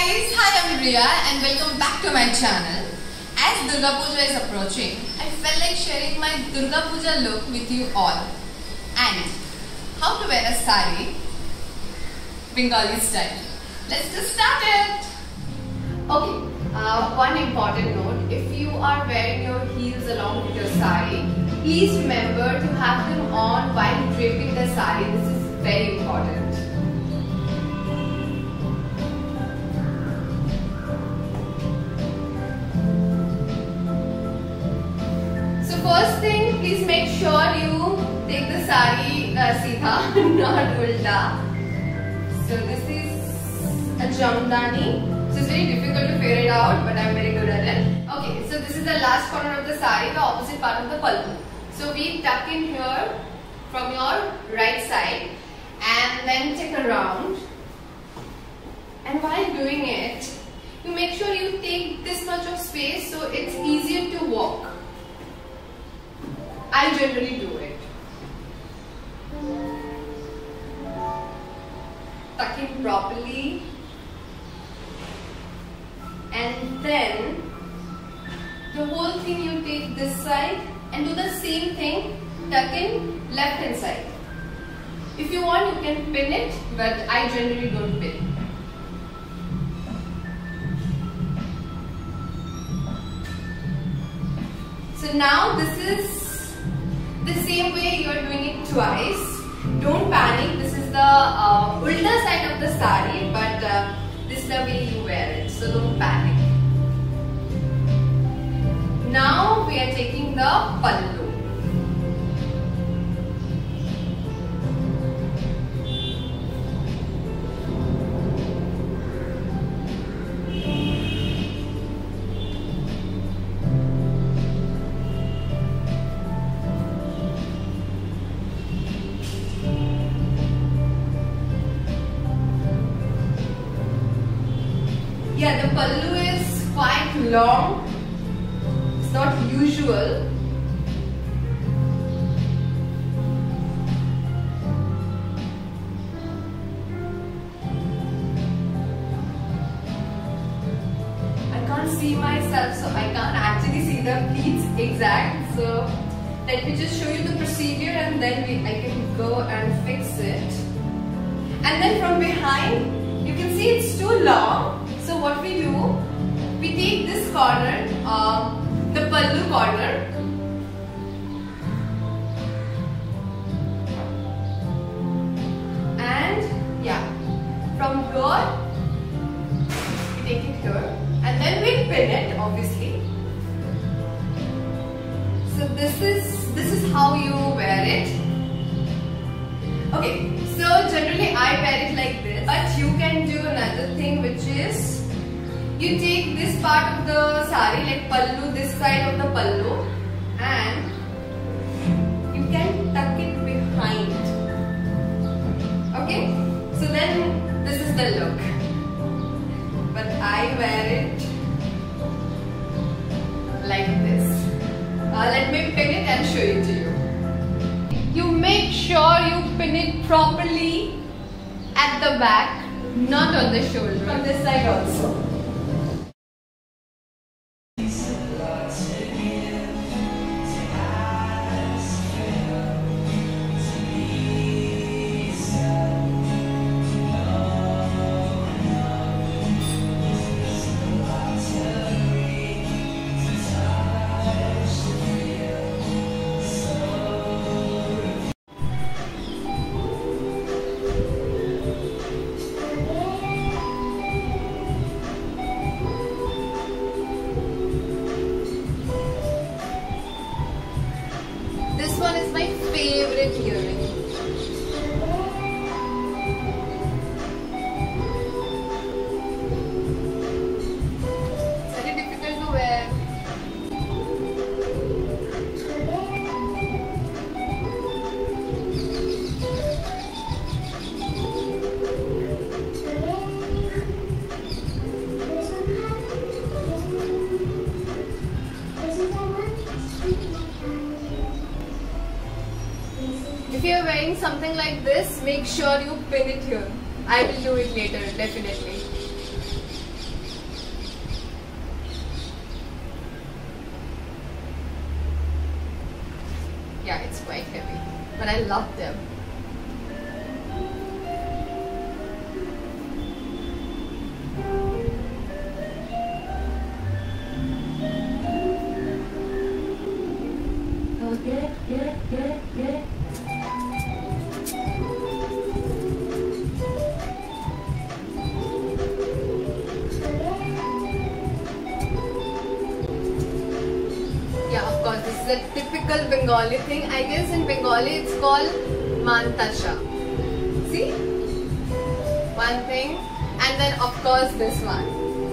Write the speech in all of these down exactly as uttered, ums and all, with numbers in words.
guys, hi, I'm Riya and welcome back to my channel. As Durga Puja is approaching, I felt like sharing my Durga Puja look with you all and how to wear a sari Bengali style. Let's get started. Okay, uh, one important note, if you are wearing your heels along with your sari, please remember to have them on while draping the sari. This is very important. First thing, please make sure you take the sari uh, Sitha, not ulta. So this is a jamdani. So it's very difficult to figure it out, but I'm very good at it. Okay, so this is the last corner of the sari, the opposite part of the pallu. So we tuck in here from your right side and then take a round. And while doing it, you make sure you take this much of space so it's easier to walk. I generally do it. Tuck in properly and then the whole thing you take this side and do the same thing, tuck in left hand side. If you want you can pin it, but I generally don't pin. So now this is the same way you are doing it twice. Don't panic, this is the uh, ulta side of the sari, but uh, this is the way you wear it, so don't panic. Now we are taking the pallu. Yeah, the pallu is quite long. It's not usual. I can't see myself, so I can't actually see the pleats exact. So let me just show you the procedure and then we, I can go and fix it. And then from behind, you can see it's too long. So what we do, we take this corner, uh, the pallu corner, and yeah, from here, we take it here, and then we pin it, obviously. So this is this is how you wear it. Okay, so generally I wear it like this, but you can do another thing, which is you take this part of the sari, like pallu, this side of the pallu, and you can tuck it behind. Okay, so then this is the look, but I wear it like this. Uh, let me pin it and show it to you. You make sure you pin it properly at the back, not on the shoulder. On this side also. This one is my favorite earring. It's very difficult to wear. If you are wearing something like this, make sure you pin it here. I will do it later, definitely. quite heavy, but I love them. Okay, yeah, yeah, yeah. This is a typical Bengali thing. I guess in Bengali it's called mantasha. See? One thing. And then of course this one.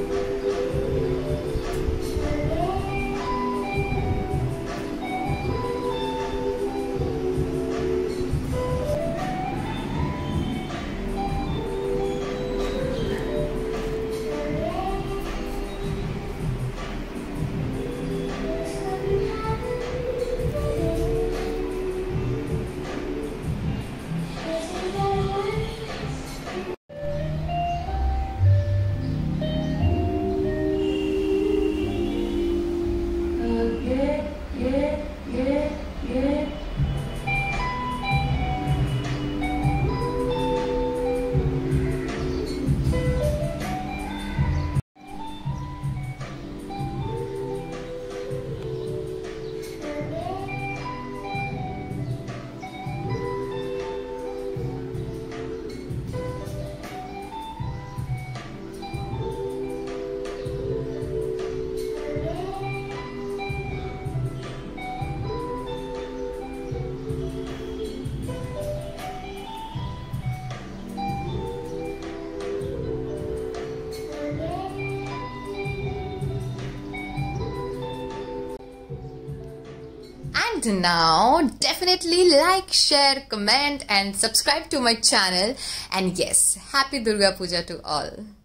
And now definitely like, share, comment and subscribe to my channel. And yes, happy Durga Puja to all.